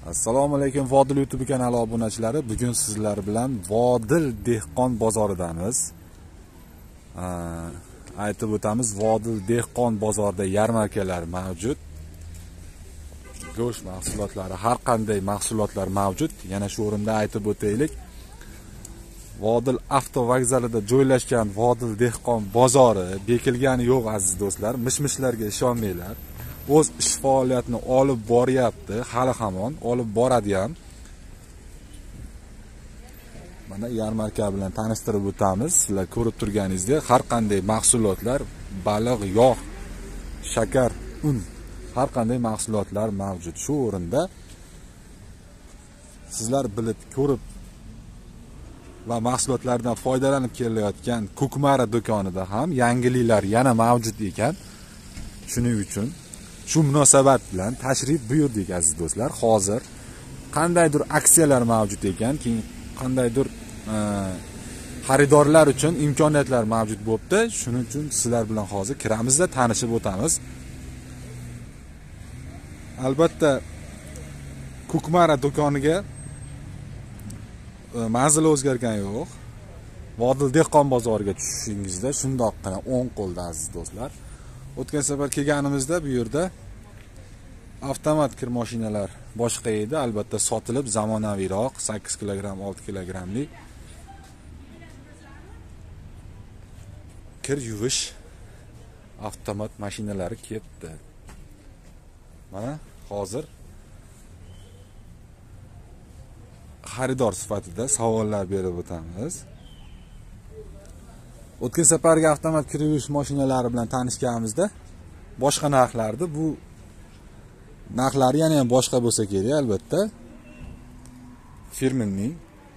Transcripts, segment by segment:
Assalomu alaykum Vodil YouTube kanali obunachilari. Bugun sizlar bilan Vodil dehqon bozoridamiz. Aytib o'tamiz, Vodil dehqon bozorida yarmarkalar mavjud. Go'sht mahsulotlari, har qanday mahsulotlar mavjud. Yana shu o'rinda aytib o'taylik. Vodil avtovokzalida joylashgan Vodil dehqon bozori bekilgani yo'q aziz do'stlar. Mish-mishlarga ishonmanglar. O'z ish faoliyatini olib boryapti, hali hamon olib boradi ham. Mana yarmarka bilan tanishtirib o'tamiz. Sizlar ko'rib turganingizdek, har qanday mahsulotlar, baliq, yog', shakar, un, har qanday mahsulotlar mavjud. Shu o'rinda sizlar bilib, ko'rib va mahsulotlardan foydalanib kelayotgan Ko'kmara do'konida ham yangiliklar yana mavjud ekan. Shuning uchun shu munosabat bilan tashrif buyurdik aziz do'stlar. Hozir qandaydir aksiyalar mavjud ekan, keyin qandaydir xaridorlar uchun imkoniyatlar mavjud bo'libdi. Shuning uchun sizlar bilan hozir kiramizda tanishib o'tamiz. Albatta Ko'kmara do'koniga manzili o'zgargani yo'q. Vodil dehqon bozoriga tushishingizda shundoqqina o'ng qo'lda aziz do'stlar. O'tgan safar kelganimizda bu yerda avtomat kir mashinalar boshqa edi, albatta sotilib zamonaviyroq 8 kilogramm, 6 kilogrammlik kir yuvish avtomat mashinalari ketdi. Mana hozir xaridor sifatida savollar berib o'tamiz. O'tgan safargi avtomat kir yuvish mashinalari bilan tanishganimizda boshqa narxlardi. Bu narxlari yana ham boshqa bo'lsa kerak, albatta. Firmenning.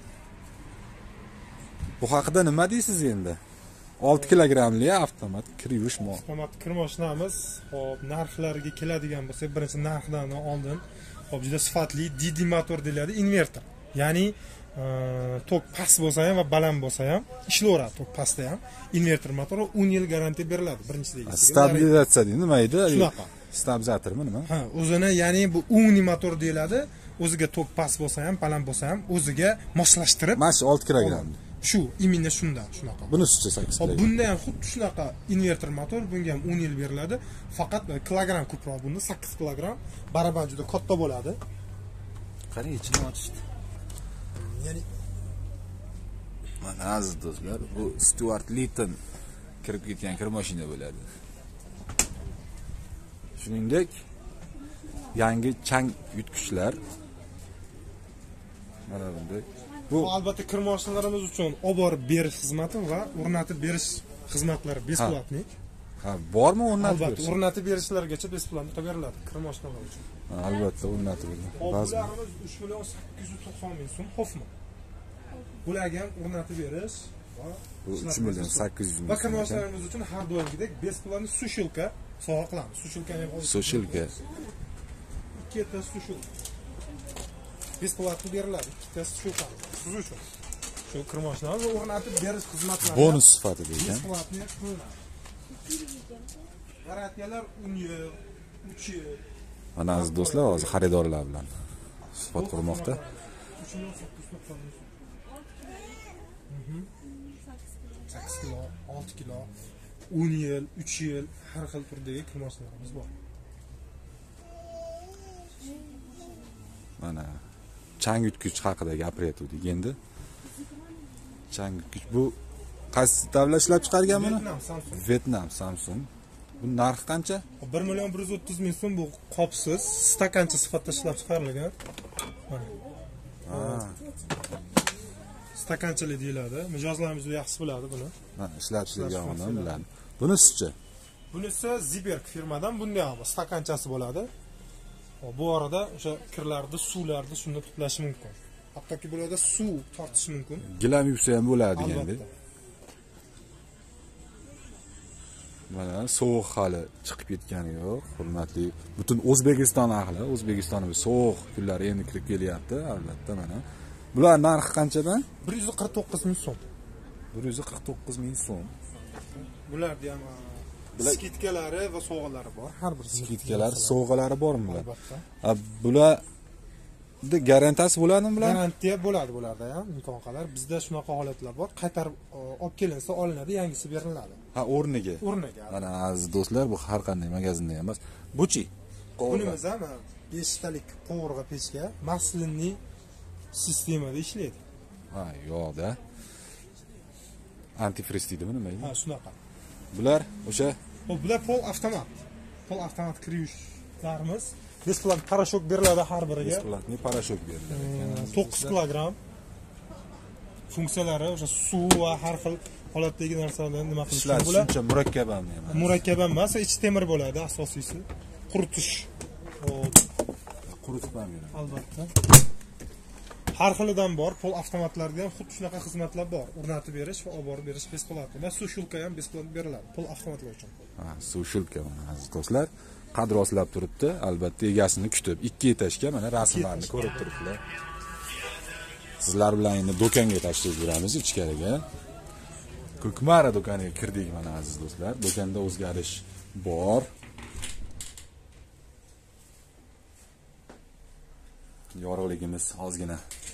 Bu haqida nima deysiz endi? 6 kilogrammli avtomat kir yuvish avtomat kir mashinamiz, hop, narxlariga keladigan bo'lsak, birinchi narxdan oldin, hop, juda sifatli DD motor deyiladi, inverter. Ya'ni tok past bo'lsa ham va baland bo'lsa ham ishlayveradi. Tok pastda ham inverter motori 10 yil garantiya beriladi. Birinchidagi stabilizatsiya deydi, nima edi? Shunaqa. Stabilizatormi nima? Ha, o'zini, ya'ni bu umniy motor deyiladi. O'ziga tok past bo'lsa ham, baland bo'lsa ham o'ziga moslashtirib. Mana shu 6 kilogramm. Shu, imminda shunda, shunaqa. Bunisi 8 kilogramm. Bunda ham xuddi shunaqa inverter motor, bunga ham 10 yil beriladi. Faqat kilogramm ko'proq, bunda 8 kilogramm. Baraban juda katta bo'ladi. Qarang, ichini ochishdi. Ya'ni mana aziz do'stlar, bu Stuart Litton kirib ketgan kir mashina bo'ladi. Shuningdek, yangi chang yutgichlar. Mana bunday. Bu albatta kir mashinalarimiz uchun olib borib berish xizmati va o'rnatib berish xizmatlari besplatniy. Ha, bormi o'rnatib berish? Albatta, o'rnatib berishlargacha besplatniy beriladi kir mashinalar uchun. Albatta, o'rnatib beriladi. Bularimiz 3.890.000 so'm, xofmi. Bularga ham o'rnatib berish va 3.800.000. Va kir mashinalarimiz uchun har doimgidek besplatniy sushilka sovg'a qilamiz. Sushilkani ham Sushilka. Ikkita sushilka besplatniy beriladi. Ikkita sushilka siz uchun. Shu kir mashinani o'rnatib berish xizmatlari bonus sifatida ekan. Besplatniy qilinadi. Garantiyalar 10 yil, 3 yil. Mana aziz do'stlar, hozir xaridorlar bilan suhbat qurmoqda. 8 kilo, 6 kilo, 10 yil, 3 yil har xil turdagi kir mashinalarimiz bor. Mana chang yutgich haqida gapiryaptik endi. Chang yutgich bu qaysi davlat ishlab chiqargan buni? Vietnam, Samsung. Bu narxi qancha? 1.130.000 so'm. Bu qopsiz, stakancha sifatida ishlab chiqarilgan. Stakanchalik deyiladi. Mijozlarimiz juda yaxshi biladi buni. Mana ishlab chiqarganini biladi. Bunisi-chi? Bunisi Ziberk firmadan bunday ham stakanchasi bo'ladi. Bu orada o'sha kirlarni, suvlarni shunda to'plashi mumkin. Hattoki bularda suv tortish mumkin. Gilam yuvsa ham bo'ladi deganda. Mana sovuq hali chiqib ketgani yo'q, hurmatli butun O'zbekiston ahli. O'zbekistonimizga sovuq kunlar endi kirib kelyapti, albatta mana. Bular narxi qanchadan? 149.000 so'm. 149.000 so'm. Bularda ham skidkalari va sovg'alari bor. Har bir skidkalari, sovg'alari bormi bular? Albatta. Bular garantiyasi bo'ladimi bular? Garantiya bo'ladi bularda ham, imkon qadar. Bizda shunaqa holatlar bor. Qaytarib olib kelinsa, olinadi, yangisi beriladi. Ha, o'rniga. O'rniga. Mana aziz do'stlar, bu har qanday magazinda emas. Buchi. Bunimiz ham 5 talik qovurg'a pechka maslinli sistemada ishlaydi. Ha, yo'qda. Antifriz deydimi nima? Ha, shunaqa. Bular o'sha bular pol avtomat. Pol avtomat kir yuvishlarimiz. Besplat parashok beriladi har biriga. Besplatni parashok beriladi. 9 kilogramm. Funksiyalari o'sha suv va har xil holatdagi narsalarni nima qilish uchun bular shuncha murakkab emas. Murakkab emas, ichi temir bo'ladi asosiysi. Quritish. Quritib ham beradi. Albatta. Har xilidan bor, pol avtomatlarda ham xuddi shunaqa xizmatlar bor. O'rnatib berish va olib borib berish besplat. Va suv shulka ham besplat beriladi, pol avtomatlar uchun. Ha, suv shulka mana aziz do'stlar. Qadr oslab turibdi, albatta egasini kutib, 2 etashga mana rasmlarni ko'rib turibdilar. Sizlar bilan endi do'konga tashlab yuramiz ichkariga. Ko'kmara do'koniga kirdik mana aziz do'stlar. Do'konda o'zgarish bor. Yorug'ligimiz ozgina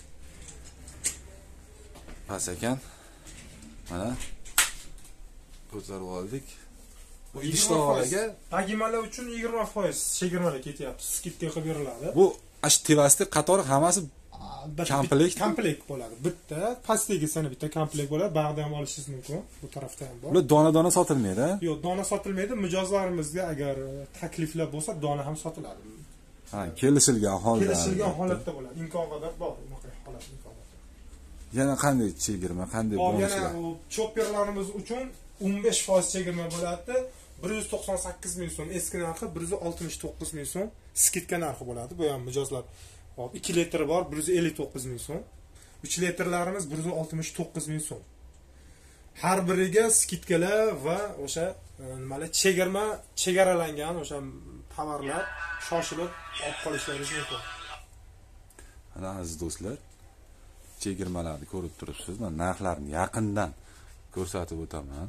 past ekan. Mana ko'tarib oldik. Bu idishto'g'aga tagimalar uchun 20% chegirmalar ketyapti. Skidka qilib beriladi. Bu ashtivasti qatori hammasi komplekt bo'ladi. Bitta pastdagisini bitta komplekt bo'ladi. Bag'da ham olishingiz mumkin. Bu tarafda ham bor. Bular dona-dona sotilmaydi. Yo'q, dona sotilmaydi. Mijozlarimizga agar takliflar bo'lsa, dona ham sotiladi. Ha, kelishilgan holatda bo'ladi. Imkon qadar bor unaqa holat imkon. Yana qanday chegirma, qanday bonuslar? Yana u chopperlarimiz uchun 15% chegirma bo'ladi. 198 ming so'm eski narxi, 169 ming so'm skidka narxi bo'ladi. Bu ham mijozlar 2 litr bor, 159 ming so'm. 3 litrlarimiz 169 ming so'm. Har biriga skidkalar va o'sha nimalar chegaralangan o'sha tovarlar shoshilib olib qolishlaringiz mumkin. Mana aziz do'stlar, chegirmalarni ko'rib turibsiz. Men narxlarni yaqindan ko'rsatib o'taman.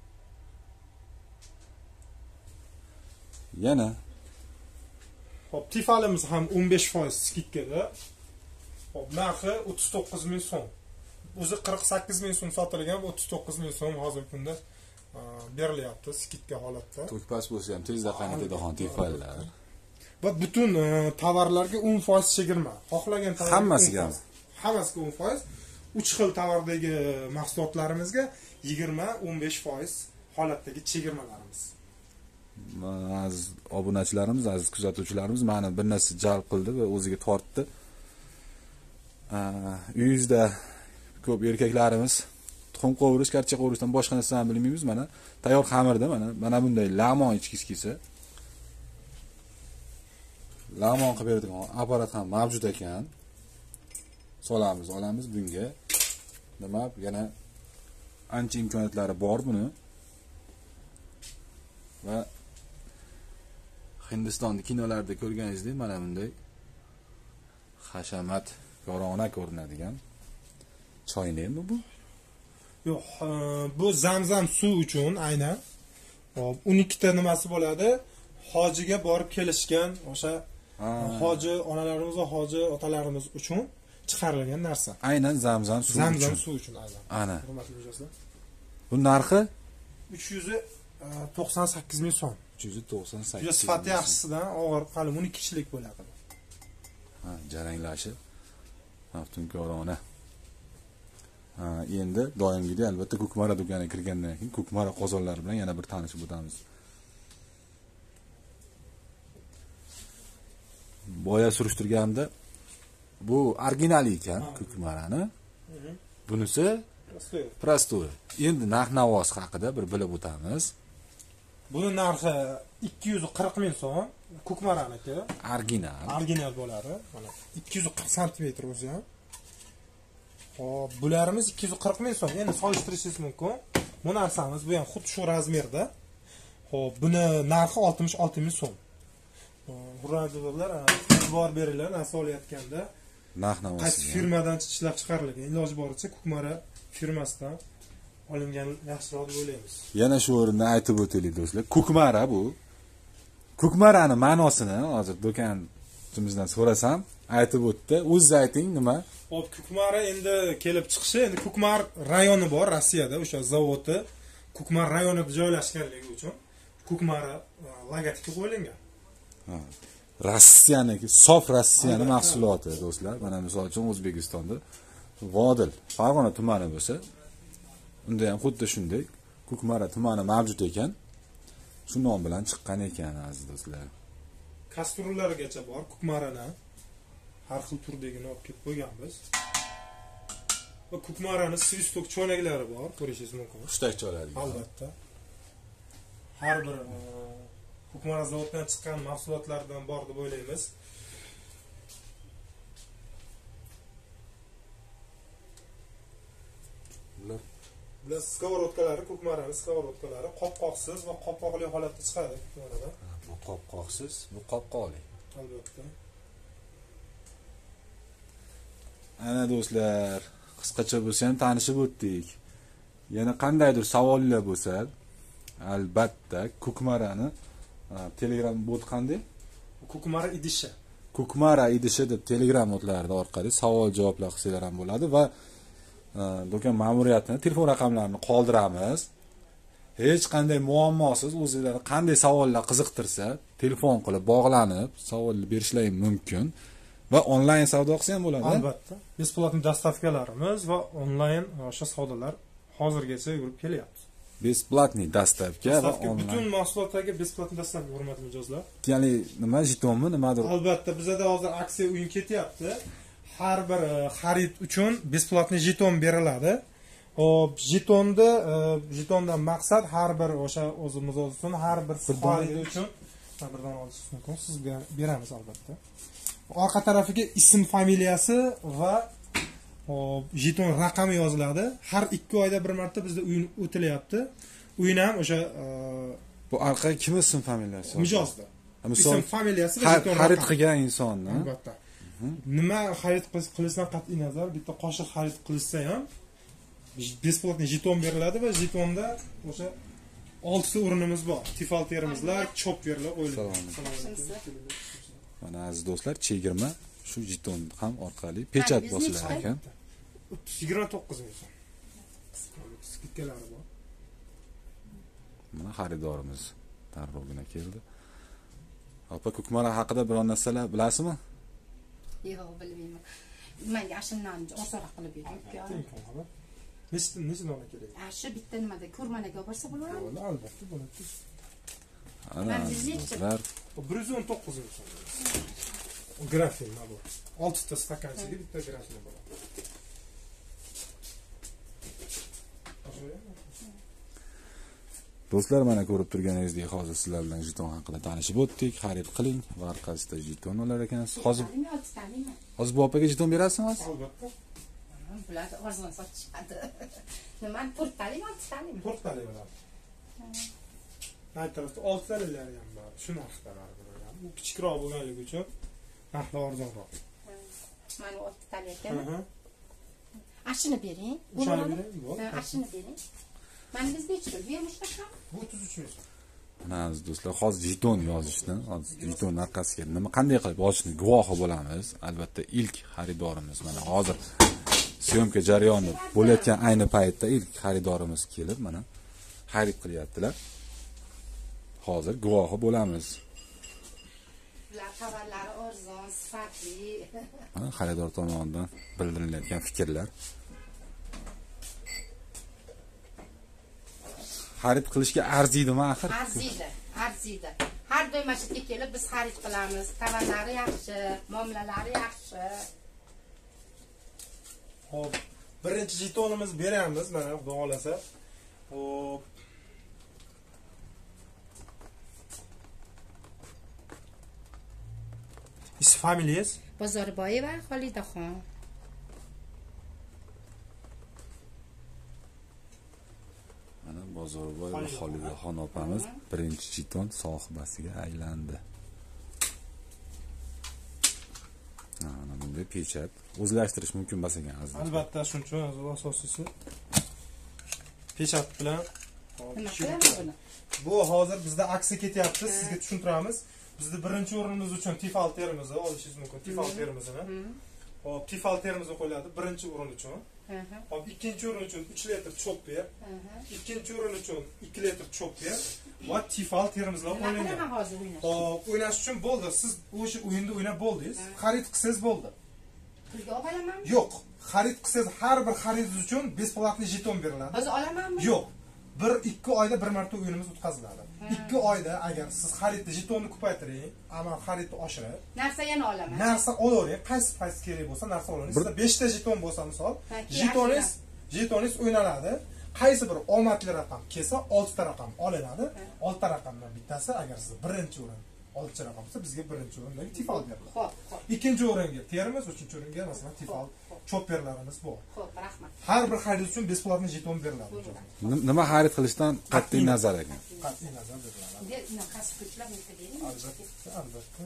Yana hop, tifalimiz ham 15% skidkada. Hop, narxi 39 ming so'm. O'zi 48 ming so'm sotilgan, 39 ming so'm hozirgi kunda berilyapti skidka holatda. To'kpas bo'lsa ham tezda qaynatadigan tifallar. Va butun tovarlarga 10% chegirma. Xohlagan tovar hammasiga 10%. 3 xil tovardagi mahsulotlarimizga 20-15% holatdagi chegirmalarimiz. Aziz obunachilarimiz, aziz kuzatuvchilarimiz meni bir narsa jalb qildi va o'ziga tortdi. Uyingizda ko'p erkaklarimiz tuxum qovurish, karcha qovurishdan boshqa narsani bilmaymiz. Mana tayyor xamirda mana bunday lamon ichkiskisi. Lamon qilib beradigan apparat ham mavjud ekan. Olamiz bunga. Nima, yana ancha imkoniyatlari bor buni. Va Hindistonda kinolarda ko'rganingizdek mana bunday hashamat yorona ko'rinadigan choynakmi bu? Yo'q, bu zamzam suv uchun aynan. Hop, 12 ta nimasi bo'ladi. Hojiga borib kelishgan o'sha hoji onalarimiz va hoji otalarimiz uchun chiqarilgan narsa. Aynan zamzam suv uchun. Zamzam suv uchun aynan. Ana. Hurmatli mijozlar. Bu narxi 398 ming so'm. 398. Juda sifati yaxshisidan og'ir, qalin 12 kishilik bo'ladi. Ha, jaranglashi. Maftunkorona. Endi doimgidek albatta Ko'kmara do'koniga kirgandan keyin Ko'kmara qozonlari bilan yana bir tanishib o'tamiz. Boya surishtirganimda bu original ekan Ko'kmarani. Bunisi prostoy. Endi narx-navosi haqida bir bilib o'tamiz. Buni narxi 240 ming so'm. Ko'kmaraniki original bo'ladi. Mana 240 sm o'zi ham. Hop, bularimiz 240 ming so'm. Endi solishtirishingiz mumkin. Bu narsamiz bu ham xuddi shu razmerda. Hop, buni narxi 66 ming so'm. Hurmatlilar, e'tibor beringlar, narsa olayotganda narx-navosi. Qaysi firmadan ishlab chiqarilgan, iloji boricha Ko'kmara firmasidan olingan yaxshiroq deb o'ylaymiz. Yana shu o'rinda aytib o'taylik do'stlar. Ko'kmara bu. Ko'kmarani ma'nosini hozir do'kon ustimizdan so'rasam, aytib o'tdi. O'zingiz ayting nima? Hop, Kukmara endi kelib chiqishi, endi Kukmar rayoni bor Rossiyada, o'sha zavodi Kukmar rayonida joylashganligi uchun Kukmara logotipi qo'yilgan. Ha. Rossiyaniki, sof Rossiyani mahsuloti do'stlar. Mana misol uchun O'zbekistonda Vodil, Farg'ona tumani bo'lsa, unda ham xuddi shunday Kukmara tumani mavjud ekan. Shu nom bilan chiqqan ekan aziz do'stlar. Kastrullargacha bor Kukmarani. Har xil turdagini olib kelib qo'yganmiz. Va Kukmarani svistok cho'naklari bor, ko'rishingiz mumkin. Hushtak oladigan. Albatta. Har bir Kukmara zavodidan chiqqan mahsulotlardan bor deb o'ylaymiz. Bular skоворodkalari, Kukmarani skоворodkalari qopqoqsiz va qopqoqli holatda chiqadi Kukmarada. Bu qopqoqsiz, bu qopqoqli. Albatta. Ana do'stlar, qisqacha bo'lsa ham tanishib o'tdik. Yana qandaydir savollar bo'lsa, albatta Kukmarani Telegram bot qanday? Kukmara idishi. Kukmara idishi deb Telegram botlarida orqali savol-javoblar qilsalar ham bo'ladi va do'kon ma'muriyatining telefon raqamlarini qoldiramiz. Hech qanday muammosiz o'zingizlarni qanday savollar qiziqtirsa, telefon qilib bog'lanib, savol berishlar mumkin. Va onlayn savdo qilsa ham bo'ladi. Albatta. Besplatniy dastavkalarimiz va onlayn o'sha savdolar hozirgacha yurib kelyapti. Besplatniy dastavka va onlayn. Butun mahsulotlarga besplatniy dastavka hurmatli mijozlar. Ya'ni nima jetonmi, nimadir? Albatta, bizda hozir aksiya o'yin ketyapti. Har bir xarid uchun besplatniy jeton beriladi. Hop, jetondan maqsad har bir o'sha o'zimiz uchun har bir xarid uchun birdan olishingiz mumkin. Siz beramiz albatta. Orqa tarafiga ism, familiyasi va jeton raqami yoziladi. Har 2 oyda bir marta bizda o'yin o'tilyapti. O'yin ham o'sha bu orqaga kim ism, familiyasi? Mijozda. Misol ism, familiyasi va jeton xarid qilgan insonni. Albatta. Nima xarid qilishdan qat'iy nazar, bitta qoshiq xarid qilsa ham besplatniy jeton beriladi va jetonda o'sha 6 ta o'rinimiz bor. Tifalterimizlar, chop berilib qo'yiladi. Mana aziz do'stlar, chegirma shu jeton ham orqali pechat bosilar ekan. 29 ming so'm. Skidkalari bor. Mana xaridorimiz darrogina keldi. Opa, Kukmara haqida biror narsalar bilasizmi? Yo'q, bilmayman. Menga ashundan osonroq qilib bering. Nechta nima kerak? Shu bitta nimada ko'rmanaga borsa bo'ladimi? Albatta, bo'ladi. Ana do'stlar, 119 ming so'm. Grafin nabor. 6 ta stakanchaga bitta grafin bor. do'stlar, mana ko'rib turganingizdek, hozir sizlar bilan jeton haqida tanishib o'tdik. Xarid qiling, varqasida jeton olar ekansiz. Hozir bu opaga jeton berasizmi? Albatta. Bular arzon sotishadi. Nima, 4 talik, 6 talik? 4 talik bo'ladi. Nay tarafda 6 taliklar ham bor. Shu narxda bor. U kichikroq bo'lganligi uchun narxi arzonroq. Mana 6 talik ekan. Ashini bering. Ashini bering. Mana biz nechta? Bu ham ushlasham? Bu 33 ming. Mana aziz do'stlar, hozir jeton yozishdan, hozir jeton orqasiga nima qanday qilib yozishni guvohi bo'lamiz. Albatta, ilk xaridorimiz mana hozir syomka jarayoni bo'layotgan ayni paytda ilk xaridorimiz kelib mana xarid qilyaptilar. Hozir guvohi bo'lamiz. Bular tovarlari arzon, sifatli. Xaridor tomonidan bildirilayotgan fikrlar. Xarid qilishga arziydimi axir? Arziydi. Har doim masjidga kelib biz xarid qilamiz. Tovarlari yaxshi, muomalalari yaxshi. Hop, birinchi jetonimiz beramiz, mana xudo xolasa. Hop. Ism, familiyas? Bozorboyeva Xolidaxon. Mana Bozorboyeva Xolidaxon opamiz birinchi jeton sohibasiga aylandi. Mana bunday pechat o'zlashtirish mumkin bo'lsa ekan aziz. Albatta, shuning uchun asosiysi pechat bilan Nima qilamiz buni? Bu hozir bizda aksiya ketyapti, sizga tushuntiramiz. Bizni birinchi o'rinimiz uchun tifal terimizni olishingiz mumkin. Tifal terimizini. Hop, tifal terimizni qo'yiladi birinchi o'rin uchun. Hop, ikkinchi o'rin uchun 3 litr chopper. Ikkinchi o'rin uchun 2 litr chopper va tifal terimizlar qo'yilgan. Hop, o'ynash uchun bo'ldi. Siz o'sha o'yinda o'ynab bo'ldingiz. Xarid qilsangiz bo'ldi. Pulga olamanmi? Yo'q. Xarid qilsangiz har bir xaridingiz uchun besplatniy jeton beriladi. Hozir olamanmi? Yo'q. 1-2 oyda bir marta o'yinimiz o'tkaziladi. 2 oyda agar siz xaridni jetonni ko'paytiring, amal xaridni oshirib, narsa yana olaman. narsa olavering, qaysi kerak bo'lsa narsa olavering. Sizda 5 ta jeton bo'lsa, misol, jetoningiz o'ynaladi. Qaysi bir omadli raqam kelsa, 6 ta raqam olinadi. 6 ta raqamdan bittasi agar siz birinchi o'rin 6 raqam bo'lsa, bizga birinchi o'rindagi tifal beriladi. Xo'p. Ikkinchi o'ringa terimiz, uchinchi o'ringa masalan tifal chopperlarimiz bor. Xo'p, rahmat. Har bir xarid uchun besplatniy jeton beriladi. Nima xarid qilishdan qat'iy nazar ekan. Qat'iy nazar beriladi. Qasib ko'chlab bering. Albatta.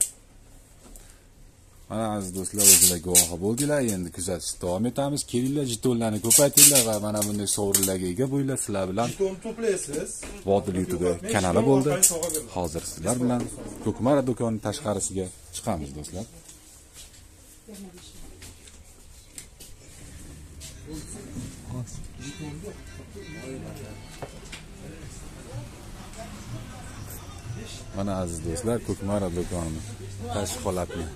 Mana aziz do'stlar, o'zingizlar guvohi bo'ldinglar. Endi kuzatishda davom etamiz. Kelinglar, jetonlarni ko'paytinglar va mana bunday sovrinlarga ega bo'linglar. Sizlar bilan Jeton to'playsiz. Vodil YouTube kanali bo'ldi. Hozir sizlar bilan Ko'kmara do'koni tashqarisiga chiqamiz do'stlar. Mana aziz do'stlar, Ko'kmara do'koni tashqi holatni.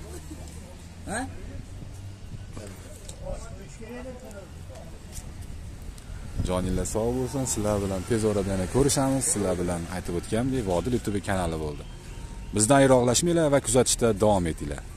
Joninglar sog' bo'lsin. Sizlar bilan tez orada yana ko'rishamiz. Sizlar bilan aytib o'tgandek, Vodil YouTube kanali bo'ldi. Bizdan yiroqlashmanglar va kuzatishda davom etinglar.